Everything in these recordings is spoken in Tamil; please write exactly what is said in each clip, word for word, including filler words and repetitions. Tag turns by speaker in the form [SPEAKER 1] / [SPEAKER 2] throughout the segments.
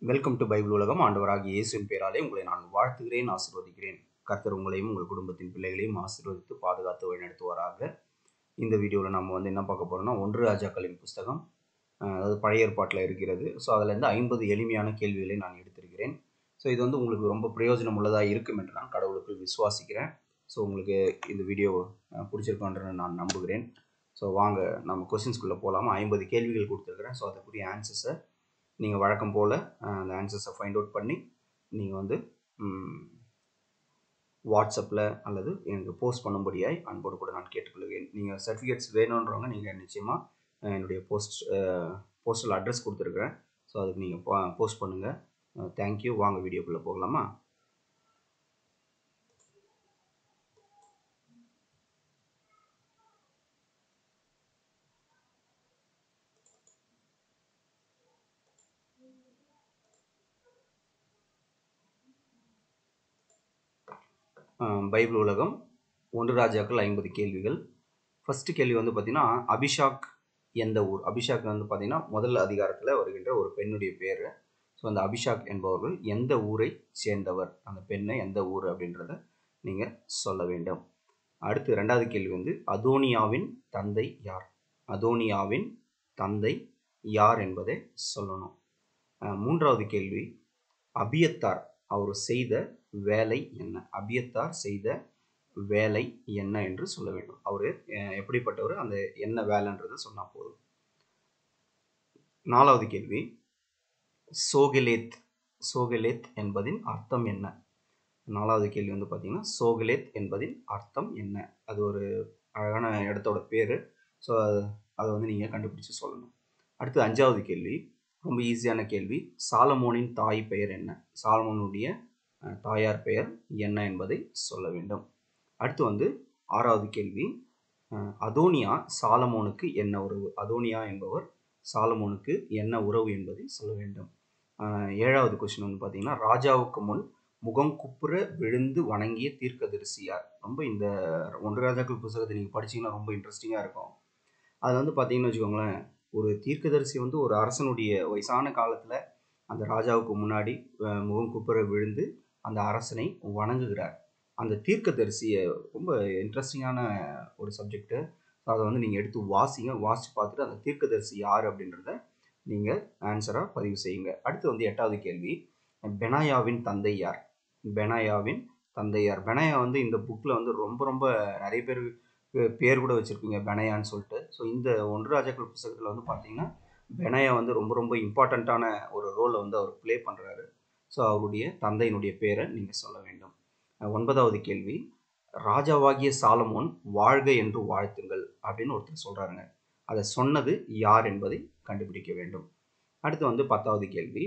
[SPEAKER 1] வெல்கம் டு பைபிள் உலகம். ஆண்டவராகிய இயேசுவின் பெயராலே உங்களை நான் வாழ்த்துகிறேன், ஆசீர்வதிக்கிறேன். கர்த்தர் உங்களையும் உங்கள் குடும்பத்தின் பிள்ளைகளையும் ஆசீர்வதித்து பாதுகாத்து வழிநடத்துவாராக. இந்த வீடியோவில் நம்ம வந்து என்ன பார்க்க போகிறோம்னா, ஒன்று ராஜாக்களின் புஸ்தகம், அதாவது பழைய ஏற்பாட்டில் இருக்கிறது. ஸோ அதிலேருந்து ஐம்பது எளிமையான கேள்விகளை நான் எடுத்திருக்கிறேன். ஸோ இது வந்து உங்களுக்கு ரொம்ப பிரயோஜனம் உள்ளதாக இருக்கும் என்று நான் கடவுளுக்குள் விசுவாசிக்கிறேன். ஸோ உங்களுக்கு இந்த வீடியோ பிடிச்சிருக்கோன்றதை நான் நம்புகிறேன். ஸோ வாங்க நம்ம கொஸ்டின்ஸ்குள்ளே போகலாமா. ஐம்பது கேள்விகள் கொடுத்துருக்குறேன். ஸோ அதுக்குரிய ஆன்சர்ஸை நீங்கள் வழக்கம் போல் அந்த ஆன்சர்ஸை ஃபைண்ட் அவுட் பண்ணி நீங்கள் வந்து வாட்ஸ்அப்பில் அல்லது எனக்கு போஸ்ட் பண்ணும்படியாய் அன்போடு கூட நான் கேட்டுக்கொள்கிறேன். நீங்கள் சர்டிஃபிகேட்ஸ் வேணுன்றவங்க நீங்கள் நிச்சயமாக என்னுடைய போஸ்ட் போஸ்டல் அட்ரஸ் கொடுத்துருக்குறேன். ஸோ அதுக்கு நீங்கள் போஸ்ட் பண்ணுங்கள். தேங்க்யூ. வாங்க வீடியோக்குள்ளே போகலாமா. பைபிள் உலகம் ஒன்று ராஜாக்கள் ஐம்பது கேள்விகள். ஃபஸ்ட்டு கேள்வி வந்து பார்த்திங்கன்னா, அபிஷாக் எந்த ஊர்? அபிஷாக் வந்து பார்த்திங்கன்னா முதல் அதிகாரத்தில் வருகின்ற ஒரு பெண்ணுடைய பேர். ஸோ அந்த அபிஷாக் என்பவர்கள் எந்த ஊரை சேர்ந்தவர், அந்த பெண்ணை எந்த ஊர் அப்படின்றத நீங்கள் சொல்ல வேண்டும். அடுத்து ரெண்டாவது கேள்வி வந்து, அதோனியாவின் தந்தை யார்? அதோனியாவின் தந்தை யார் என்பதை சொல்லணும். மூன்றாவது கேள்வி, அபியத்தார் அவர் செய்த வேலை என்ன? அபியத்தார் செய்த வேலை என்ன என்று சொல்ல வேண்டும். அவர் எப்படிப்பட்டவர், அந்த என்ன வேலைன்றதை சொன்னால் போதும். நாலாவது கேள்வி, சோகலேத் சோகலேத் என்பதின் அர்த்தம் என்ன? நாலாவது கேள்வி வந்து பார்த்தீங்கன்னா, சோகலேத் என்பதின் அர்த்தம் என்ன? அது ஒரு அழகான இடத்தோட பேர். ஸோ அதை வந்து நீங்கள் கண்டுபிடிச்சு சொல்லணும். அடுத்து அஞ்சாவது கேள்வி, ரொம்ப ஈஸியான கேள்வி. சாலமோனின் தாய் பெயர் என்ன? சாலமோனுடைய தாயார் பெயர் என்ன என்பதை சொல்ல வேண்டும். அடுத்து வந்து ஆறாவது கேள்வி, அதோனியா சாலமோனுக்கு என்ன உறவு? அதோனியா என்பவர் சாலமோனுக்கு என்ன உறவு என்பதை சொல்ல வேண்டும். ஏழாவது கொஸ்டின் வந்து பார்த்தீங்கன்னா, ராஜாவுக்கு முன் முகம் குப்புற விழுந்து வணங்கிய தீர்க்கதரிசி யார்? ரொம்ப இந்த ஒன்று ராஜாக்கள் புத்தகத்தை நீங்கள் படிச்சீங்கன்னா ரொம்ப இன்ட்ரெஸ்டிங்காக இருக்கும். அது வந்து பார்த்தீங்கன்னு வச்சுக்கோங்களேன், ஒரு தீர்க்கதரிசி வந்து ஒரு அரசனுடைய வயசான காலத்தில் அந்த ராஜாவுக்கு முன்னாடி முகம் குப்புற விழுந்து அந்த அரசனை வணங்குகிறார். அந்த தீர்க்கதரிசியை ரொம்ப இன்ட்ரெஸ்டிங்கான ஒரு சப்ஜெக்டு. அதை வந்து நீங்கள் எடுத்து வாசிங்க. வாசித்து பார்த்துட்டு அந்த தீர்க்கதரிசி யார் அப்படின்றத நீங்கள் ஆன்சராக பதிவு செய்யுங்க. அடுத்து வந்து எட்டாவது கேள்வி, பெனாயாவின் தந்தை யார்? பெனாயாவின் தந்தை யார்? பெனாயா வந்து இந்த புக்கில் வந்து ரொம்ப ரொம்ப நிறைய பேர் பேர் கூட வச்சுருப்பீங்க, பெனாயான்னு சொல்லிட்டு. ஸோ இந்த ஒன்று ராஜாக்கள் புத்தகத்தில் வந்து பார்த்தீங்கன்னா, பெனாயா வந்து ரொம்ப ரொம்ப இம்பார்ட்டண்ட்டான ஒரு ரோலை வந்து அவர் ப்ளே பண்ணுறாரு. ஸோ அவருடைய தந்தையினுடைய பேரை நீங்கள் சொல்ல வேண்டும். ஒன்பதாவது கேள்வி, ராஜாவாகிய சாலமோன் வாழ்க என்று வாழ்த்துங்கள் அப்படின்னு ஒருத்தர் சொல்கிறாருங்க. அதை சொன்னது யார் என்பதை கண்டுபிடிக்க வேண்டும். அடுத்து வந்து பத்தாவது கேள்வி,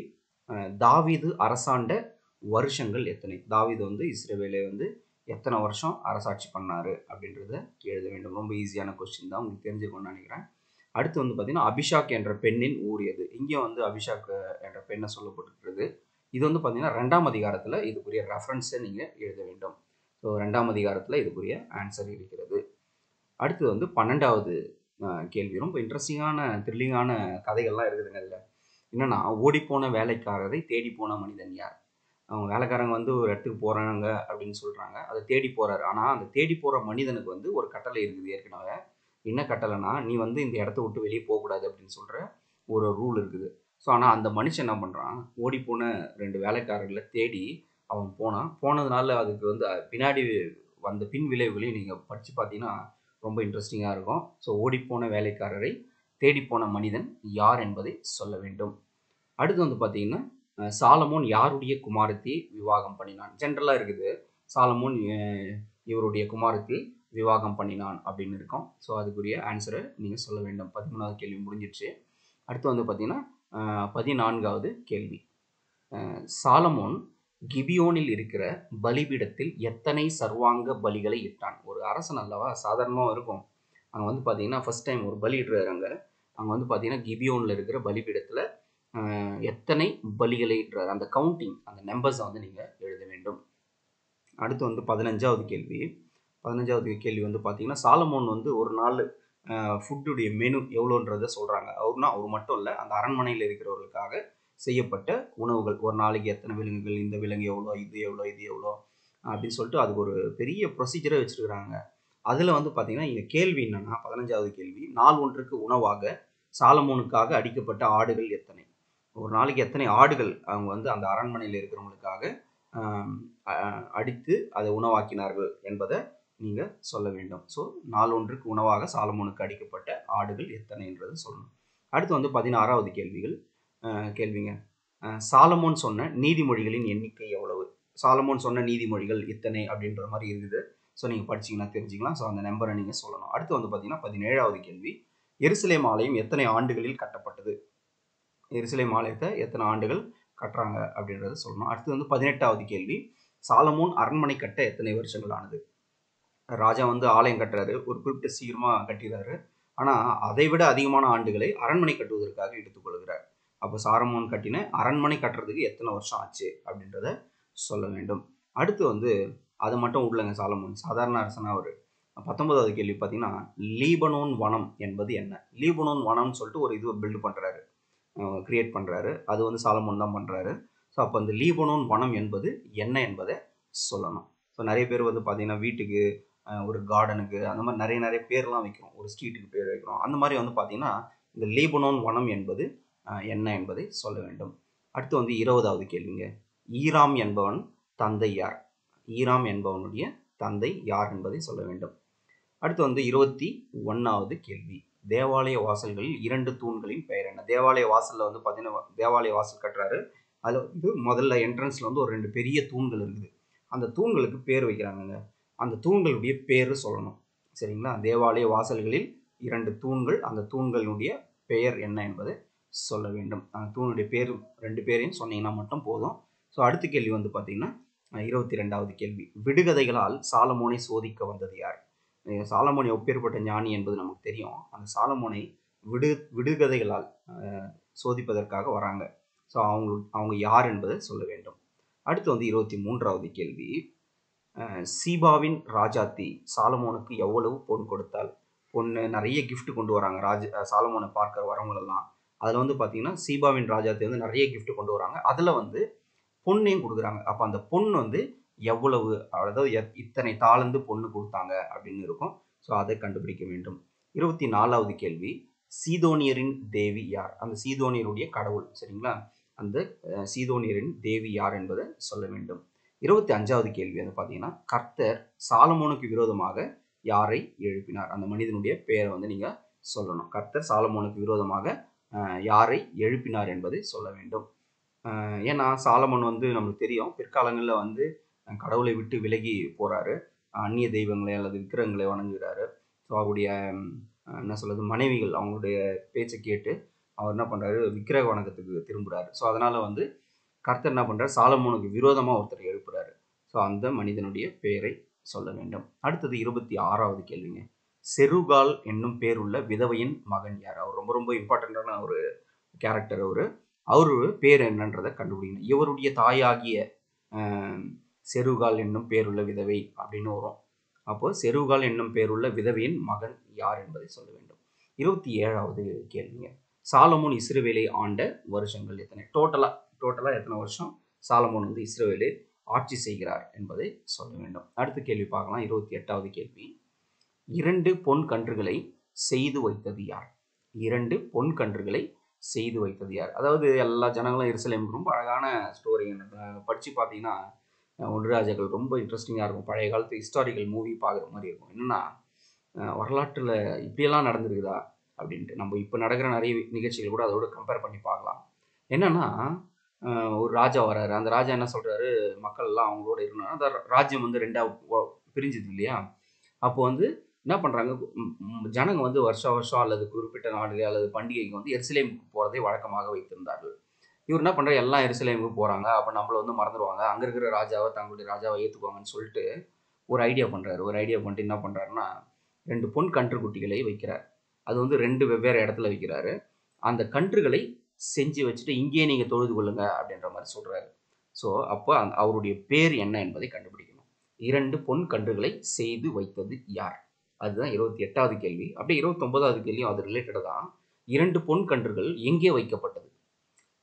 [SPEAKER 1] தாவீது அரசாண்ட வருஷங்கள் எத்தனை? தாவீது வந்து இஸ்ரவேலை வந்து எத்தனை வருஷம் அரசாட்சி பண்ணார் அப்படின்றத எழுத வேண்டும். ரொம்ப ஈஸியான கொஸ்டின் தான், உங்களுக்கு தெரிஞ்சுக்கணும்னு நினைக்கிறேன். அடுத்து வந்து பார்த்தீங்கன்னா, அபிஷாக் என்ற பெண்ணின் ஊர் எது? இங்கே வந்து அபிஷாக் என்ற பெண்ணை சொல்லப்பட்டிருக்கிறது. இது வந்து பார்த்தீங்கன்னா ரெண்டாம் அதிகாரத்தில் இதுக்குரிய ரெஃபரன்ஸை நீங்கள் எழுத வேண்டும். ஸோ ரெண்டாம் அதிகாரத்தில் இதுக்குரிய ஆன்சர் இருக்கிறது. அடுத்து வந்து பன்னெண்டாவது கேள்வி, ரொம்ப இன்ட்ரெஸ்டிங்கான த்ரில்லிங்கான கதைகள்லாம் இருக்குதுங்க. அதில் என்னென்னா, ஓடிப்போன வேலைக்காரரை தேடி போன மனிதன் யார்? அவங்க வேலைக்காரங்க வந்து ஒரு இடத்துக்கு போகிறாங்க அப்படின்னு சொல்கிறாங்க, அதை தேடி போகிறாரு. ஆனால் அந்த தேடி போகிற மனிதனுக்கு வந்து ஒரு கட்டளை இருக்குது ஏற்கனவே. என்ன கட்டளைனா, நீ வந்து இந்த இடத்த விட்டு வெளியே போகக்கூடாது அப்படின்னு சொல்கிற ஒரு ரூல் இருக்குது. ஸோ ஆனால் அந்த மனுஷன் என்ன பண்ணுறான், ஓடி போன ரெண்டு வேலைக்காரர்களை தேடி அவன் போனான். போனதுனால அதுக்கு வந்து பின்னாடி வந்த பின் விளைவுகளையும் நீங்கள் படித்து பார்த்தீங்கன்னா ரொம்ப இன்ட்ரெஸ்டிங்காக இருக்கும். ஸோ ஓடிப்போன வேலைக்காரரை தேடி போன மனிதன் யார் என்பதை சொல்ல வேண்டும். அடுத்து வந்து பார்த்தீங்கன்னா, சாலமோன் யாருடைய குமாரத்தை விவாகம் பண்ணினான்? ஜென்ரலாக இருக்குது, சாலமோன் இவருடைய குமாரத்தை விவாகம் பண்ணினான் அப்படின்னு இருக்கும். ஸோ அதுக்குரிய ஆன்சரை நீங்கள் சொல்ல வேண்டும். பதிமூணாவது கேள்வி முடிஞ்சிடுச்சு. அடுத்து வந்து பார்த்தீங்கன்னா பதினான்காவது கேள்வி, சாலமோன் கிபியோனில் இருக்கிற பலிபீடத்தில் எத்தனை சர்வாங்க பலிகளை இட்டான்? ஒரு அரசன் அல்லவா, சாதாரணமாக இருக்கும். அங்கே வந்து பார்த்தீங்கன்னா ஃபர்ஸ்ட் டைம் ஒரு பலி இடுறாங்க. அங்கே வந்து பார்த்தீங்கன்னா கிபியோனில் இருக்கிற பலிபீடத்தில் எத்தனை பலிகளை இடுறாரு, அந்த கவுண்டிங், அந்த நம்பர்ஸை வந்து நீங்கள் எழுத வேண்டும். அடுத்து வந்து பதினஞ்சாவது கேள்வி. பதினஞ்சாவது கேள்வி வந்து பார்த்தீங்கன்னா, சாலமோன் வந்து ஒரு நாள் ஃபுட்டுடைய மெனு எவ்வளோன்றதை சொல்கிறாங்க. அவர்னா அவர் மட்டும் இல்லை, அந்த அரண்மனையில் இருக்கிறவர்களுக்காக செய்யப்பட்ட உணவுகள். ஒரு நாளைக்கு எத்தனை விலங்குகள், இந்த விலங்கு எவ்வளோ, இது எவ்வளோ, இது எவ்வளோ அப்படின்னு சொல்லிட்டு அதுக்கு ஒரு பெரிய ப்ரொசீஜரே வச்சுருக்கிறாங்க. அதில் வந்து பார்த்தீங்கன்னா இங்கே கேள்வி என்னென்னா, பதினஞ்சாவது கேள்வி, நாள் ஒன்றுக்கு உணவாக சாலமோனுக்காக அடிக்கப்பட்ட ஆடுகள் எத்தனை? ஒரு நாளைக்கு எத்தனை ஆடுகள் அவங்க வந்து அந்த அரண்மனையில் இருக்கிறவங்களுக்காக அடித்து அதை உணவாக்கினார்கள் என்பதை நீங்கள் சொல்ல வேண்டும். ஸோ நாள் ஒன்றுக்கு உணவாக சாலமோனுக்கு அடிக்கப்பட்ட ஆடுகள் எத்தனை என்றது சொல்லணும். அடுத்து வந்து பதினாறாவது கேள்விகள் கேள்விங்க. சாலமோன் சொன்ன நீதிமொழிகளின் எண்ணிக்கை எவ்வளவு? சாலமோன் சொன்ன நீதிமொழிகள் இத்தனை அப்படின்ற மாதிரி இருக்குது. ஸோ நீங்கள் படிச்சிங்கன்னா தெரிஞ்சுக்கலாம். ஸோ அந்த நம்பரை நீங்கள் சொல்லணும். அடுத்து வந்து பார்த்தீங்கன்னா பதினேழாவது கேள்வி, எருசலேம் ஆலயம் எத்தனை ஆண்டுகளில் கட்டப்பட்டது? எருசலேம் ஆலயத்தை எத்தனை ஆண்டுகள் கட்டுறாங்க அப்படின்றத சொல்லணும். அடுத்து வந்து பதினெட்டாவது கேள்வி, சாலமோன் அரண்மனை கட்ட எத்தனை வருஷங்கள் ஆனது? ராஜா வந்து ஆலயம் கட்டுறாரு, ஒரு குறிப்பிட்ட சீக்கிரமாக கட்டிடுறாரு. ஆனால் அதை விட அதிகமான ஆண்டுகளை அரண்மனை கட்டுவதற்காக எடுத்துக்கொள்கிறார். அப்போ சாலமோன் கட்டின அரண்மனை கட்டுறதுக்கு எத்தனை வருஷம் ஆச்சு அப்படின்றத சொல்ல வேண்டும். அடுத்து வந்து அது மட்டும் விடலங்க, சாலமோன் சாதாரண அரசனா அவர். பத்தொன்பதாவது கேள்வி பார்த்தீங்கன்னா, லீபனோன் வனம் என்பது என்ன? லீபனோன் வனம்னு சொல்லிட்டு ஒரு இது பில்டு பண்ணுறாரு, கிரியேட் பண்ணுறாரு. அது வந்து சாலமோன் தான் பண்ணுறாரு. ஸோ அப்போ அந்த லீபனோன் வனம் என்பது என்ன என்பதை சொல்லணும். ஸோ நிறைய பேர் வந்து பார்த்தீங்கன்னா வீட்டுக்கு, ஒரு கார்டனுக்கு, அந்த மாதிரி நிறைய நிறைய பேர்லாம் வைக்கிறோம், ஒரு ஸ்ட்ரீட்டுக்கு பேர் வைக்கிறோம். அந்த மாதிரி வந்து பார்த்தீங்கன்னா இந்த லீபனோன் வனம் என்பது என்ன என்பதை சொல்ல வேண்டும். அடுத்து வந்து இருபதாவது கேள்விங்க, ஈராம் என்பவன் தந்தை யார்? ஈராம் என்பவனுடைய தந்தை யார் என்பதை சொல்ல வேண்டும். அடுத்து வந்து இருபத்தி ஒன்றாவது கேள்வி, தேவாலய வாசல்களில் இரண்டு தூண்களின் பெயர் என்ன? தேவாலய வாசலில் வந்து பார்த்தீங்கன்னா தேவாலய வாசல் கட்டுறாரு. அதில் வந்து முதல்ல என்ட்ரன்ஸில் வந்து ஒரு ரெண்டு பெரிய தூண்கள் இருக்குது. அந்த தூண்களுக்கு பேர் வைக்கிறாங்க. அந்த தூண்களுடைய பேர் சொல்லணும். சரிங்களா? தேவாலய வாசல்களில் இரண்டு தூண்கள், அந்த தூண்களுடைய பெயர் என்ன என்பதை சொல்ல வேண்டும். அந்த தூணுடைய பேர் ரெண்டு பேரையும் சொன்னீங்கன்னா மட்டும் போதும். ஸோ அடுத்த கேள்வி வந்து பார்த்தீங்கன்னா இருபத்தி ரெண்டாவது கேள்வி, விடுகதைகளால் சாலமோனை சோதிக்க வந்தது யார்? சாலமோன் எப்பேற்பட்ட ஞானி என்பது நமக்கு தெரியும். அந்த சாலமோனை விடு விடுகதைகளால் சோதிப்பதற்காக வராங்க. ஸோ அவங்க அவங்க யார் என்பதை சொல்ல வேண்டும். அடுத்து வந்து இருபத்தி மூன்றாவது கேள்வி, சீபாவின் ராஜாத்தி சாலமோனுக்கு எவ்வளவு பொன் கொடுத்தாள்? பொண்ணு நிறைய கிஃப்ட் கொண்டு வராங்க ராஜ சாலமோனை பார்க்குற வரவங்களெல்லாம். அதில் வந்து பார்த்தீங்கன்னா சீபாவின் ராஜாத்தி வந்து நிறைய கிஃப்ட் கொண்டு வராங்க. அதில் வந்து பொண்ணையும் கொடுக்குறாங்க. அப்போ அந்த பொண்ணு வந்து எவ்வளவு, அதாவது இத்தனை தாளந்து பொண்ணு கொடுத்தாங்க அப்படின்னு இருக்கும். ஸோ அதை கண்டுபிடிக்க வேண்டும். இருபத்தி நாலாவது கேள்வி, சீதோனியரின் தேவி யார்? அந்த சீதோனியருடைய கடவுள். சரிங்களா? அந்த சீதோனியரின் தேவி யார் என்பதை சொல்ல வேண்டும். இருபத்தி அஞ்சாவது கேள்வி வந்து பார்த்தீங்கன்னா, கர்த்தர் சாலமோனுக்கு விரோதமாக யாரை எழுப்பினார்? அந்த மனிதனுடைய பெயரை வந்து நீங்கள் சொல்லணும். கர்த்தர் சாலமோனுக்கு விரோதமாக யாரை எழுப்பினார் என்பதை சொல்ல வேண்டும். ஏன்னா சாலமோன் வந்து நமக்கு தெரியும் பிற்காலங்களில் வந்து கடவுளை விட்டு விலகி போகிறாரு, அந்நிய தெய்வங்களை அல்லது விக்கிரகங்களை வணங்குகிறாரு. ஸோ அவருடைய என்ன சொல்கிறது, மனைவிகள் அவங்களுடைய பேச்சை கேட்டு அவர் என்ன பண்ணுறாரு, விக்கிரக வணக்கத்துக்கு திரும்புகிறாரு. ஸோ அதனால் வந்து கர்த்தர் என்ன பண்ணுறாரு, சாலமோனுக்கு விரோதமாக ஒருத்தர் எழுப்புறாரு. ஸோ அந்த மனிதனுடைய பெயரை சொல்ல வேண்டும். அடுத்தது இருபத்தி ஆறாவது கேள்விங்க, செருகால் என்னும் பேருள்ள விதவையின் மகன் யார்? அவர் ரொம்ப ரொம்ப இம்பார்ட்டண்ட்டான ஒரு கேரக்டர். அவர் அவரு பேர் என்னன்றதை கண்டுபிடிக்கணும். இவருடைய தாயாகிய செருகால் என்னும் பேருள்ள விதவை அப்படின்னு வரும். அப்போ செருகால் என்னும் பேருள்ள விதவையின் மகன் யார் என்பதை சொல்ல வேண்டும். இருபத்தி ஏழாவது கேள்விங்க, சாலமோன் இஸ்ரவேலை ஆண்ட வருஷங்கள் எத்தனை? டோட்டலா டோட்டலா எத்தனை வருஷம் சாலமோன் வந்து இஸ்ரவேலை ஆட்சி செய்கிறார் என்பதை சொல்ல வேண்டும். அடுத்த கேள்வி பார்க்கலாம். இருபத்தி எட்டாவது கேள்வி, இரண்டு பொன் கன்றுகளை செய்து வைத்தது யார்? இரண்டு பொன் கன்றுகளை செய்து வைத்தது யார்? அதாவது எல்லா ஜனங்களும் எருசலேமுக்கு ரொம்ப அழகான ஸ்டோரி. படித்து பார்த்தீங்கன்னா ஒன்று ராஜாக்கள் ரொம்ப இன்ட்ரெஸ்டிங்காக இருக்கும். பழைய காலத்து ஹிஸ்டாரிக்கல் மூவி பார்க்குற மாதிரி இருக்கும். என்னென்னா வரலாற்றில் இப்படியெல்லாம் நடந்திருக்குதா அப்படின்ட்டு நம்ம இப்போ நடக்கிற நிறைய நிகழ்ச்சிகள் கூட அதோட கம்பேர் பண்ணி பார்க்கலாம். என்னென்னா ஒரு ராஜா வராரு. அந்த ராஜா என்ன சொல்கிறாரு, மக்கள் எல்லாம் அவங்களோட இருக்கணும். அந்த ராஜ்யம் வந்து ரெண்டாக பிரிஞ்சுது இல்லையா? அப்போ வந்து என்ன பண்ணுறாங்க, ஜனங்க வந்து வருஷம் வருஷம் அல்லது குறிப்பிட்ட நாடுகள் அல்லது பண்டிகைக்கு வந்து எருசலேமுக்கு போகிறதை வழக்கமாக வைத்திருந்தார்கள். இவர் என்ன பண்ணுறாரு, எல்லாம் எருசலேமுக்கு போகிறாங்க, அப்போ நம்மளை வந்து மறந்துடுவாங்க, அங்கே இருக்கிற ராஜாவை தங்களுடைய ராஜாவை ஏற்றுக்குவாங்கன்னு சொல்லிட்டு ஒரு ஐடியா பண்ணுறாரு. ஒரு ஐடியா பண்ணிட்டு என்ன பண்ணுறாருன்னா, ரெண்டு பொன் கன்று குட்டிகளை வைக்கிறார். அது வந்து ரெண்டு வெவ்வேறு இடத்துல வைக்கிறாரு. அந்த கன்றுகளை செஞ்சு வச்சுட்டு இங்கேயே நீங்கள் தொழுது கொள்ளுங்க அப்படின்ற மாதிரி சொல்கிறாரு. ஸோ அப்போ அந்த அவருடைய பேர் என்ன என்பதை கண்டுபிடிக்கணும். இரண்டு பொன் கன்றுகளை செய்து வைத்தது யார்? அதுதான் இருபத்தி எட்டாவது கேள்வி. அப்படியே இருபத்தி ஒன்பதாவது கேள்வியும் அது ரிலேட்டட் தான். இரண்டு பொன் கன்றுகள் எங்கே வைக்கப்பட்டது?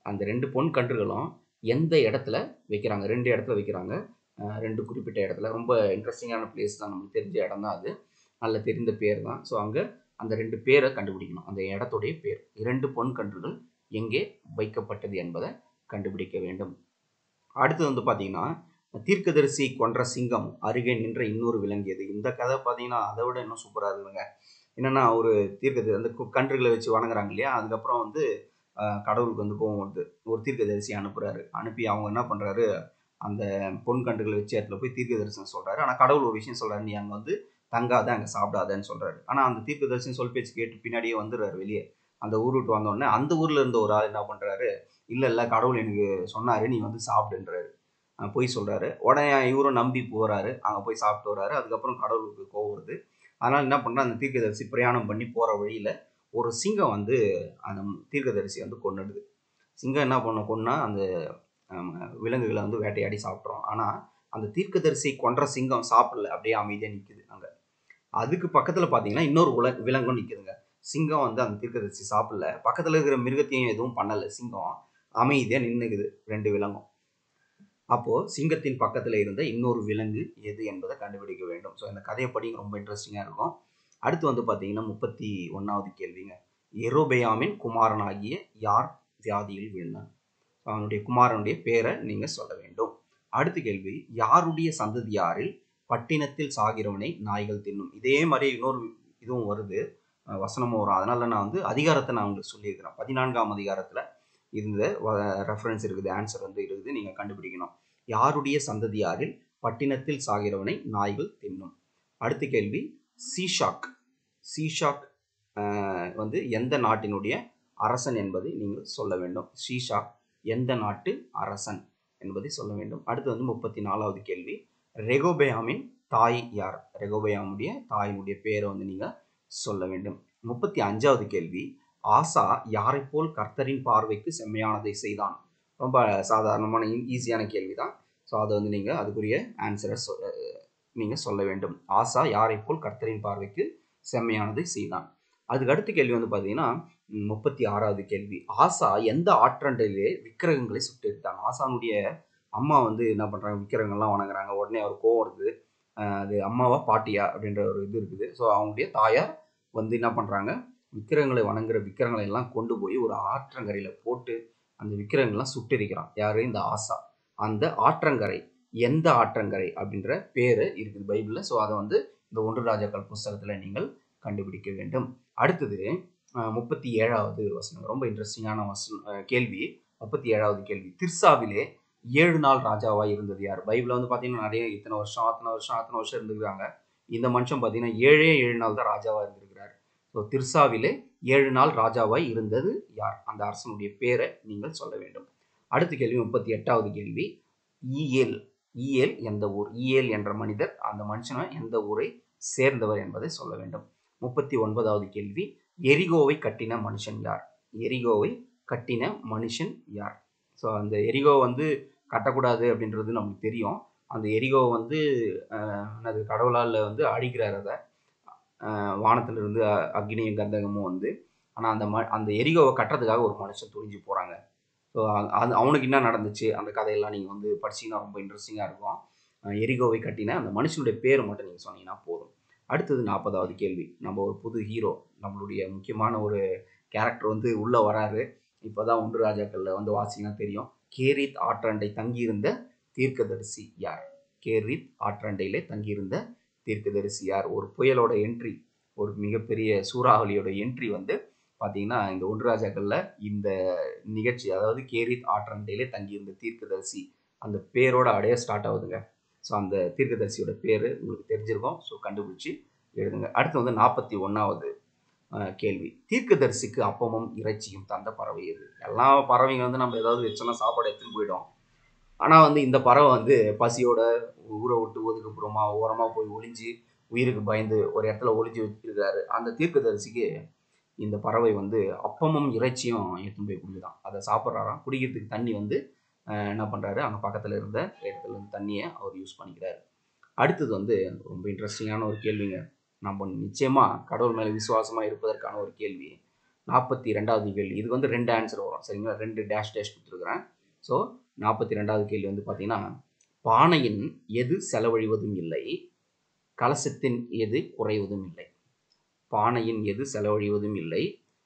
[SPEAKER 1] அந்த ரெண்டு பொன் கன்றுகளும் எந்த இடத்துல வைக்கிறாங்க? ரெண்டு இடத்துல வைக்கிறாங்க. ரெண்டு குறிப்பிட்ட இடத்துல. ரொம்ப இன்ட்ரெஸ்டிங்கான பிளேஸ் தான், நமக்கு தெரிஞ்ச இடம் தான் அது. நல்ல தெரிந்த பேர் தான். ஸோ அங்கே அந்த ரெண்டு பேரை கண்டுபிடிக்கணும். அந்த இடத்துடைய பேர். இரண்டு பொன் கன்றுகள் எங்கே வைக்கப்பட்டது என்பதை கண்டுபிடிக்க வேண்டும். அடுத்து வந்து பார்த்தீங்கன்னா, தீர்க்கதரிசி கொன்ற சிங்கம் அருகே நின்ற இன்னொரு விலங்கியது. இந்த கதை பார்த்தீங்கன்னா அதை விட இன்னும் சூப்பராக இருக்குதுங்க. என்னென்னா, ஒரு தீர்க்கதரிசி அந்த கன்றுகளை வச்சு வணங்குறாங்க இல்லையா, அதுக்கப்புறம் வந்து கடவுளுக்கு வந்து கோவம் வருது. ஒரு தீர்க்கதரிசி அனுப்புகிறாரு. அனுப்பி அவங்க என்ன பண்ணுறாரு, அந்த பொன் கன்றுகளை வச்சு இடத்துல போய் தீர்க்க தரிசனம் சொல்கிறாரு. ஆனால் கடவுள் ஒரு விஷயம் சொல்கிறாரு, நீ அங்கே வந்து தங்காத, அங்கே சாப்பிடாதன்னு சொல்கிறாரு. ஆனால் அந்த தீர்க்க தரிசனம் சொல் பேச்சு கேட்டு பின்னாடியே வந்துடுறாரு வெளியே. அந்த ஊர் விட்டு வந்தோடனே அந்த ஊரில் இருந்த ஒரு ஆள் என்ன பண்ணுறாரு, இல்லை இல்லை கடவுள் எனக்கு சொன்னார் நீ வந்து சாப்பிடுன்றாரு. போய் சொல்கிறாரு. உடனே இவரும் நம்பி போகிறாரு. அங்கே போய் சாப்பிட்டு வர்றாரு. அதுக்கப்புறம் கடவுளுக்கு கோவம் வருது. அதனால் என்ன பண்ணுறா, அந்த தீர்க்கதரிசி பிரயாணம் பண்ணி போகிற வழியில் ஒரு சிங்கம் வந்து அந்த தீர்க்கதரிசி வந்து கொன்னுடுது. சிங்கம் என்ன பண்ண கொன்னா அந்த விலங்குகளை வந்து வேட்டையாடி சாப்பிட்றோம். ஆனால் அந்த தீர்க்கதரிசி கொன்ற சிங்கம் சாப்பிடல, அப்படியே அமைதியாக நிற்குது அங்கே. அதுக்கு பக்கத்தில் பார்த்தீங்கன்னா இன்னொரு உல விலங்கும் நிற்குதுங்க. சிங்கம் வந்து அந்த தீர்க்கதரிசி சாப்பிடல, பக்கத்தில் இருக்கிற மிருகத்தையும் எதுவும் பண்ணலை. சிங்கம் அமைதியாக நின்றுக்குது, ரெண்டு விலங்கும். அப்போது சிங்கத்தின் பக்கத்தில் இருந்த இன்னொரு விலங்கு எது என்பதை கண்டுபிடிக்க வேண்டும். ஸோ இந்த கதையை படிங்க, ரொம்ப இன்ட்ரெஸ்டிங்காக இருக்கும். அடுத்து வந்து பார்த்தீங்கன்னா முப்பத்தி ஒன்றாவது கேள்விங்க. எரோபெயாமின் குமாரனாகிய யார் வியாதியில் விழுந்தான்? அவனுடைய குமாரனுடைய பேரை நீங்கள் சொல்ல வேண்டும். அடுத்த கேள்வி, யாருடைய சந்ததியாரில் பட்டினத்தில் சாகிறவனை நாய்கள் தின்னும்? இதே மாதிரி இன்னொரு இதுவும் வருது, வசனமும் வரும். அதனால நான் வந்து அதிகாரத்தை நான் உங்களுக்கு சொல்லியிருக்கிறேன். பதினான்காம் அதிகாரத்தில் இந்த ரெஃபரன்ஸ் இருக்குது, ஆன்சர் வந்து இருக்குது, நீங்கள் கண்டுபிடிக்கணும். யாருடைய சந்ததியாரில் பட்டினத்தில் சாகிறவனை நாய்கள் தின்னும்? அடுத்த கேள்வி, சீஷாக் சீஷாக் வந்து எந்த நாட்டினுடைய அரசன் என்பதை நீங்கள் சொல்ல வேண்டும். சீஷாக் எந்த நாட்டு அரசன் என்பதை சொல்ல வேண்டும். அடுத்து வந்து முப்பத்தி நாலாவது கேள்வி, ரெகோபெயாமின் தாய் யார்? ரெகோபெயாமுடைய தாயினுடைய பேரை வந்து நீங்கள் சொல்ல வேண்டும். முப்பத்தி அஞ்சாவது கேள்வி, ஆசா யாரை போல் கர்த்தரின் பார்வைக்கு செம்மையானதை செய்தான்? ரொம்ப சாதாரணமான ஈஸியான கேள்வி தான். ஸோ அதை வந்து நீங்கள் அதுக்குரிய ஆன்சரை சொ நீங்கள் சொல்ல வேண்டும். ஆசா யாரை போல் கர்த்தரின் பார்வைக்கு செம்மையானதை செய்தான். அதுக்கு அடுத்த கேள்வி வந்து பார்த்தீங்கன்னா முப்பத்தி ஆறாவது கேள்வி, ஆசா எந்த ஆற்றண்டையிலே விக்கிரகங்களை சுட்டெரித்தான்? ஆசானுடைய அம்மா வந்து என்ன பண்ணுறாங்க, விக்கிரகங்கள்லாம் வணங்குறாங்க. உடனே அவர் கோவம் வருது. அது அம்மாவா பாட்டியா அப்படின்ற ஒரு இது இருக்குது. ஸோ அவங்களுடைய தாயார் வந்து என்ன பண்ணுறாங்க, விக்கிரகங்களை வணங்குற விக்கிரகங்களை எல்லாம் கொண்டு போய் ஒரு ஆற்றங்கரையில் போட்டு அந்த விக்கிரகங்கள்லாம் சுட்டெரிக்கிறான். யாரு? இந்த ஆசா. அந்த ஆற்றங்கரை எந்த ஆற்றங்கரை அப்படின்ற பேர் இருக்குது பைபிளில். ஸோ அதை வந்து இந்த ஒன்று ராஜாக்கள் புஸ்தகத்தில் நீங்கள் கண்டுபிடிக்க வேண்டும். அடுத்தது முப்பத்தி ஏழாவது வசனம், ரொம்ப இன்ட்ரெஸ்டிங்கான வசனம் கேள்வி. முப்பத்தி ஏழாவது கேள்வி, திர்சாவிலே ஏழு நாள் ராஜாவாக இருந்தது யார்? பைபிளில் வந்து பார்த்தீங்கன்னா நிறைய இத்தனை வருஷம் அத்தனை வருஷம் அத்தனை வருஷம் இருந்துருக்காங்க. இந்த மனுஷன் பார்த்தீங்கன்னா ஏழே ஏழு நாள் தான் ராஜாவாக இருந்திருக்கிறார். ஸோ திர்சாவிலே ஏழு நாள் ராஜாவாய் இருந்தது யார்? அந்த அரசனுடைய பேரை நீங்கள் சொல்ல வேண்டும். அடுத்த கேள்வி முப்பத்தி எட்டாவது கேள்வி, ஈயேல் ஈயேல் எந்த ஊர்? ஈயேல் என்ற மனிதர், அந்த மனுஷனை எந்த ஊரை சேர்ந்தவர் என்பதை சொல்ல வேண்டும். முப்பத்தி ஒன்பதாவது கேள்வி, எரிகோவை கட்டின மனுஷன் யார்? எரிகோவை கட்டின மனுஷன் யார்? ஸோ அந்த எரிகோ வந்து கட்டக்கூடாது அப்படின்றது நமக்கு தெரியும். அந்த எரிகோ வந்து அது கடவுளால் வந்து அழிக்கிறார். அதை வானத்திலிருந்து அக்னியும் கந்தகமும் வந்து, ஆனால் அந்த ம அந்த எரிகோவை கட்டுறதுக்காக ஒரு மனுஷன் துணிஞ்சு போகிறாங்க. ஸோ அது அவனுக்கு என்ன நடந்துச்சு அந்த கதையெல்லாம் நீங்கள் வந்து படிச்சிங்கன்னா ரொம்ப இன்ட்ரெஸ்டிங்காக இருக்கும். எரிகோவை கட்டின அந்த மனுஷனுடைய பேர் மட்டும் நீங்கள் சொன்னீங்கன்னா போதும். அடுத்தது நாற்பதாவது கேள்வி, நம்ம ஒரு புது ஹீரோ, நம்மளுடைய முக்கியமான ஒரு கேரக்டர் வந்து உள்ளே வராரு. இப்போ தான் ஒன்று ராஜாக்களில் வந்து வாசிங்கன்னா தெரியும். கேரித் ஆற்றண்டை தங்கியிருந்த தீர்க்கதரிசி யார்? கேரித் ஆற்றண்டையிலே தங்கியிருந்த தீர்க்கதரிசி யார்? ஒரு புயலோட என்ட்ரி, ஒரு மிகப்பெரிய சூறாவளியோட என்ட்ரி வந்து பார்த்தீங்கன்னா இந்த ஒன்று ராஜாக்களில் இந்த நிகழ்ச்சி, அதாவது கேரித் ஆற்றண்டையிலே தங்கியிருந்த தீர்க்கதரிசி அந்த பேரோட அடைய ஸ்டார்ட் ஆகுதுங்க. ஸோ அந்த தீர்க்கதரிசியோட பேர் உங்களுக்கு தெரிஞ்சிருக்கும். ஸோ கண்டுபிடிச்சி எழுதுங்க. அடுத்து வந்து நாற்பத்தி ஒன்றாவது கேள்வி, தீர்க்கதரிசிக்கு அப்பமும் இறைச்சியும் தந்த பறவை எது? எல்லா பறவைங்க வந்து நம்ம ஏதாவது வச்சோன்னா சாப்பாடு எடுத்துன்னு போயிடும். ஆனால் வந்து இந்த பறவை வந்து பசியோட ஊரை விட்டு ஒதுக்குப்புறமா ஓரமாக போய் ஒளிஞ்சு உயிருக்கு பயந்து ஒரு இடத்துல ஒளிஞ்சு வச்சிருக்காரு. அந்த தீர்க்கதரிசிக்கு இந்த பறவை வந்து அப்பமும் இறைச்சியும் எடுத்துன்னு போய் குடிக்குதான். அதை சாப்பிட்றாராம். குடிக்கிறதுக்கு தண்ணி வந்து என்ன பண்ணுறாரு, அங்கே பக்கத்தில் இருந்த இடத்துல இருந்து தண்ணியை அவர் யூஸ் பண்ணிக்கிறாரு. அடுத்தது வந்து ரொம்ப இன்ட்ரெஸ்டிங்கான ஒரு கேள்விங்க. நம்ம நிச்சயமாக கடவுள் மேலே விசுவாசமாக இருப்பதற்கான ஒரு கேள்வி. நாற்பத்தி ரெண்டாவது கேள்வி, இது வந்து ரெண்டு ஆன்சர் வரும் சரிங்களா, ரெண்டு டேஷ் டேஷ் கொடுத்துருக்குறேன். ஸோ நாற்பத்தி ரெண்டாவது கேள்வி வந்து பார்த்தீங்கன்னா, பானையின் எது செலவழிவதும் இல்லை, கலசத்தின் எது குறைவதும் இல்லை. பானையின் எது செலவழிவதும் இல்லை,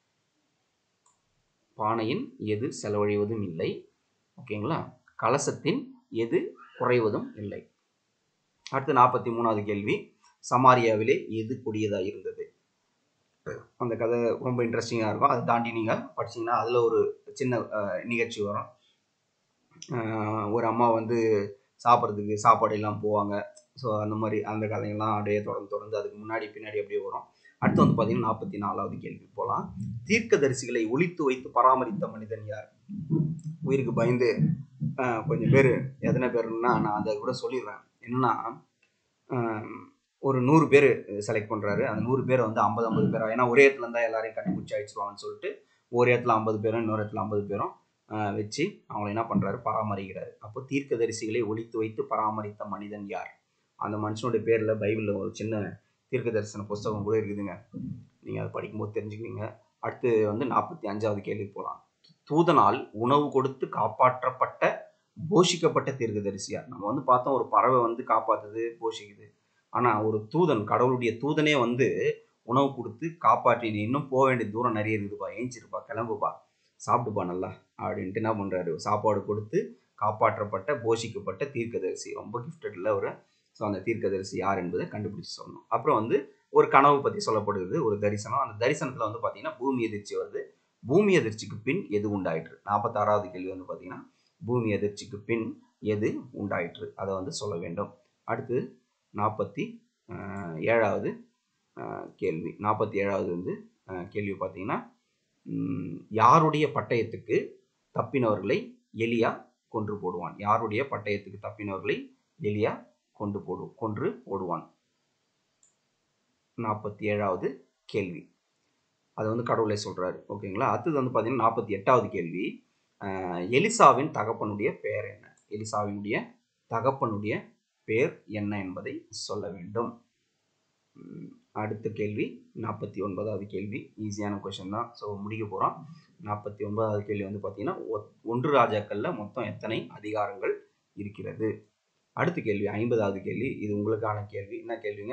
[SPEAKER 1] பானையின் எது செலவழிவதும் இல்லை, ஓகேங்களா, கலசத்தின் எது குறைவதும் இல்லை. அடுத்து நாற்பத்தி மூணாவது கேள்வி, சமாரியாவிலே எது கொடியதாக இருந்தது. அந்த கதை ரொம்ப இன்ட்ரெஸ்டிங்காக இருக்கும், அதை தாண்டி நீங்கள் படிச்சிங்கன்னா அதில் ஒரு சின்ன நிகழ்ச்சி வரும். ஒரு அம்மா வந்து சாப்பிட்றதுக்கு சாப்பாடு எல்லாம் போவாங்க. ஸோ அந்த மாதிரி அந்த கதைகள்லாம் அப்படியே தொடர்ந்து தொடர்ந்து அதுக்கு முன்னாடி பின்னாடி அப்படியே வரும். அடுத்து வந்து பார்த்தீங்கன்னா நாற்பத்தி நாலாவது கேள்வி போகலாம். தீர்க்கதரிசிகளை ஒளித்து வைத்து பராமரித்த மனிதன் யார். உயிருக்கு பயந்து கொஞ்சம் பேர், எத்தனை பேருன்னா நான் அதை கூட சொல்லிடுறேன். என்னன்னா, ஒரு நூறு பேர் செலக்ட் பண்ணுறாரு. அந்த நூறு பேரை வந்து ஐம்பது ஐம்பது பேரா, ஏன்னா ஒரே இடத்துல இருந்தால் எல்லாரையும் கண்டுபிடிச்சி அடிச்சிருவாங்கன்னு சொல்லிட்டு ஒரு இடத்துல ஐம்பது பேரும் இன்னொரு இடத்துல ஐம்பது பேரும் வச்சு அவங்களை என்ன பண்ணுறாரு, பராமரிக்கிறாரு. அப்போ தீர்க்கதரிசிகளை ஒளித்து வைத்து பராமரித்த மனிதன் யார். அந்த மனுஷனுடைய பேரில் பைபிளில் ஒரு சின்ன தீர்க்க தரிசன புஸ்தகம் கூட இருக்குதுங்க, நீங்கள் அதை படிக்கும்போது தெரிஞ்சுக்குவீங்க. அடுத்து வந்து நாற்பத்தி அஞ்சாவது கேள்வி போகலாம். தூதனால் உணவு கொடுத்து காப்பாற்றப்பட்ட போஷிக்கப்பட்ட தீர்க்கதரிசியார். நம்ம வந்து பார்த்தோம், ஒரு பறவை வந்து காப்பாற்றுது போஷிக்குது. ஆனால் ஒரு தூதன், கடவுளுடைய தூதனே வந்து உணவு கொடுத்து காப்பாற்றி, நீ இன்னும் போக வேண்டிய தூரம் நிறைய இருக்குதுப்பா, ஏஞ்சிருப்பா, கிளம்புப்பா, சாப்பிடுப்பா நல்லா அப்படின்ட்டு என்ன பண்ணுறாரு, சாப்பாடு கொடுத்து காப்பாற்றப்பட்ட போஷிக்கப்பட்ட தீர்க்கதரிசி. ரொம்ப கிஃப்டட்ல ஒரு. ஸோ அந்த தீர்க்கதரிசி யார் என்பதை கண்டுபிடிச்சு சொல்லணும். அப்புறம் வந்து ஒரு கனவு பற்றி சொல்லப்படுது, ஒரு தரிசனம். அந்த தரிசனத்தில் வந்து பார்த்தீங்கன்னா பூமி எதிர்ச்சி வருது. பூமி எதிர்ச்சிக்கு பின் எது உண்டாயிற்று. நாற்பத்தாறாவது கேள்வி வந்து பார்த்தீங்கன்னா பூமி எதிர்ச்சிக்கு பின் எது உண்டாயிற்று, அதை வந்து சொல்ல வேண்டும். அடுத்து நாற்பத்தி ஏழாவது கேள்வி. நாற்பத்தி ஏழாவது வந்து கேள்வி பார்த்தீங்கன்னா, யாருடைய பட்டயத்துக்கு தப்பினவர்களை எலியா கொன்று போடுவான். யாருடைய பட்டயத்துக்கு தப்பினவர்களை எலியா கொண்டு போடு கொன்று போடுவான். நாற்பத்தி ஏழாவது கேள்வி, அதை வந்து கடவுளை சொல்றாரு, ஓகேங்களா. அடுத்தது வந்து பார்த்தீங்கன்னா நாற்பத்தி எட்டாவது கேள்வி, எலிசாவின் தகப்பனுடைய பெயர் என்ன. எலிசாவினுடைய தகப்பனுடைய பெயர் என்ன என்பதை சொல்ல வேண்டும். அடுத்த கேள்வி நாற்பத்தி ஒன்பதாவது கேள்வி, ஈஸியான கொஸ்டின் தான். ஸோ முடிக்க போகிறோம். நாற்பத்தி ஒன்பதாவது கேள்வி வந்து பார்த்தீங்கன்னா, ஒன்று ராஜாக்களில் மொத்தம் எத்தனை அதிகாரங்கள் இருக்கிறது. அடுத்த கேள்வி ஐம்பதாவது கேள்வி, இது உங்களுக்கான கேள்வி. என்ன கேள்விங்க,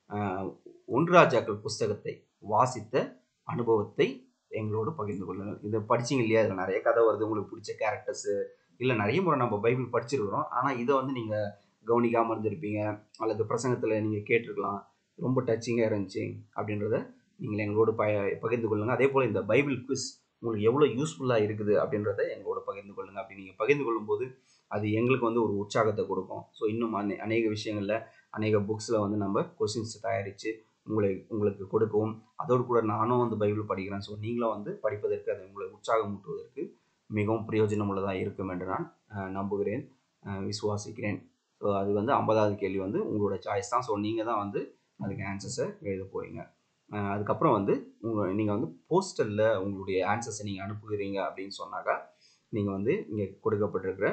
[SPEAKER 1] ஒன்று ராஜாக்கள் புஸ்தகத்தை வாசித்த அனுபவத்தை எங்களோடு பகிர்ந்து கொள்ளுங்கள். இதை படிச்சிங்க இல்லையா, இதில் நிறைய கதை வருது, உங்களுக்கு பிடிச்ச கேரக்டர்ஸு இல்லை, நிறைய முறை நம்ம பைபிள் படிச்சிருக்கிறோம். ஆனால் இதை வந்து நீங்கள் கவனிக்காமல் இருந்திருப்பீங்க, அல்லது பிரசங்கத்தில் நீங்கள் கேட்டிருக்கலாம், ரொம்ப டச்சிங்காக இருந்துச்சு அப்படின்றத நீங்கள் எங்களோட ப பகிர்ந்து கொள்ளுங்கள். அதே போல் இந்த பைபிள் குவிஸ் உங்களுக்கு எவ்வளோ யூஸ்ஃபுல்லாக இருக்குது அப்படின்றத எங்களோட பகிர்ந்து கொள்ளுங்கள். அப்படி நீங்கள் பகிர்ந்து கொள்ளும்போது அது எங்களுக்கு வந்து ஒரு உற்சாகத்தை கொடுக்கும். ஸோ இன்னும் அநே அநேக விஷயங்களில் அநேக புக்ஸில் வந்து நம்ம கொஸ்டின்ஸ் தயாரித்து உங்களை உங்களுக்கு கொடுக்கவும், அதோடு கூட நானும் வந்து பைபிள் படிக்கிறேன். ஸோ நீங்களும் வந்து படிப்பதற்கு, அதை உங்களை உற்சாகமூட்டுவதற்கு மிகவும் பிரயோஜனம் உள்ளதாக இருக்கும் என்று நான் நம்புகிறேன், விசுவாசிக்கிறேன். ஸோ அது வந்து ஐம்பதாவது கேள்வி வந்து உங்களோட சாய்ஸ் தான். ஸோ நீங்கள் தான் வந்து அதுக்கு ஆன்சர்ஸை எழுத போகிறீங்க. அதுக்கப்புறம் வந்து உங்கள் நீங்கள் வந்து போஸ்டலில் உங்களுடைய ஆன்சர்ஸை நீங்கள் அனுப்புகிறீங்க அப்படின்னு சொன்னாக்கா, நீங்கள் வந்து இங்கே கொடுக்கப்பட்டிருக்கிற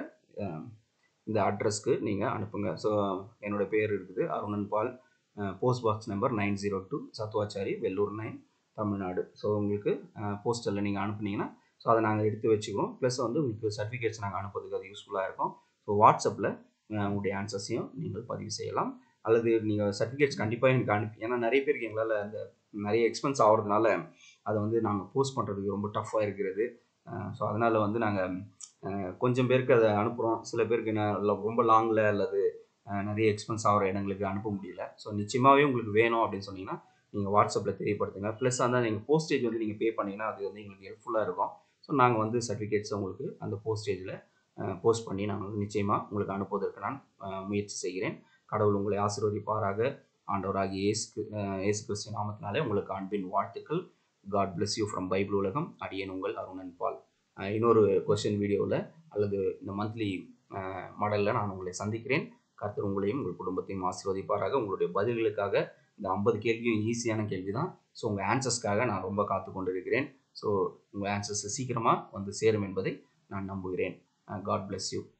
[SPEAKER 1] இந்த அட்ரஸ்க்கு நீங்கள் அனுப்புங்க. ஸோ என்னோடய பேர் இருக்குது Arunan Paul, post box number nine zero two Sathuvachari, Vellore nine, Tamil Nadu. So உங்களுக்கு போஸ்டலில் நீங்கள் அனுப்புனீங்கன்னா ஸோ அதை நாங்கள் எடுத்து வச்சுக்கிறோம். ப்ளஸ் வந்து உங்களுக்கு சர்டிஃபிகேட்ஸ் நாங்கள் அனுப்புறதுக்கு அது யூஸ்ஃபுல்லாக இருக்கும். ஸோ வாட்ஸ்அப்பில் உங்களுடைய ஆன்சர்ஸையும் நீங்கள் பதிவு செய்யலாம். அல்லது நீங்கள் சர்டிஃபிகேட்ஸ் கண்டிப்பாக எனக்கு அனுப்பி, ஏன்னா நிறைய பேருக்கு எங்களால் அந்த நிறைய எக்ஸ்பென்ஸ் ஆகிறதுனால அதை வந்து நாங்கள் போஸ்ட் பண்ணுறதுக்கு ரொம்ப டஃப்பாக இருக்கிறது. ஸோ அதனால் வந்து நாங்கள் கொஞ்சம் பேருக்கு அதை அனுப்புகிறோம். சில பேருக்கு என்ன ரொம்ப லாங்கில் அல்லது நிறைய எக்ஸ்பென்ஸ் ஆகிற இடங்களுக்கு அனுப்ப முடியல. ஸோ நிச்சயமாகவே உங்களுக்கு வேணும் அப்படின்னு சொன்னீங்கன்னா நீங்கள் வாட்ஸ்அப்பில் தெரியப்படுத்துங்க. ப்ளஸ் அந்த நீங்கள் போஸ்டேஜ் வந்து நீங்கள் பே பண்ணிங்கன்னா அது வந்து எங்களுக்கு ஹெல்ப்ஃபுல்லாக இருக்கும். ஸோ நாங்கள் வந்து சர்டிஃபிகேட்ஸை உங்களுக்கு அந்த போஸ்டேஜில் போஸ்ட் பண்ணி நாங்கள் வந்து நிச்சயமாக உங்களுக்கு அனுப்புவதற்கு நான் முயற்சி செய்கிறேன். கடவுள் உங்களை ஆசீர்வதிப்பாராக. ஆண்டவராகிய இயேசு இயேசு கிறிஸ்து நாமத்தினாலே உங்களுக்கு அன்பின் வாழ்த்துக்கள். God bless you from Bible உலகம். அடியேன் உங்கள் அருணன் பால். இன்னொரு கொஸ்டின் வீடியோவில் அல்லது இந்த மந்த்லி மாடலில் நான் உங்களை சந்திக்கிறேன். கர்த்தர் உங்களையும் உங்கள் குடும்பத்தையும் ஆசீர்வதிப்பாராக. உங்களுடைய பதில்களுக்காக, இந்த ஐம்பது கேள்வியும் ஈஸியான கேள்வி தான். ஸோ உங்கள் ஆன்சர்ஸ்க்காக நான் ரொம்ப காத்து கொண்டு இருக்கிறேன். ஸோ உங்கள் ஆன்சர்ஸ் சீக்கிரமாக வந்து சேரும் என்பதை நான் நம்புகிறேன். God bless you.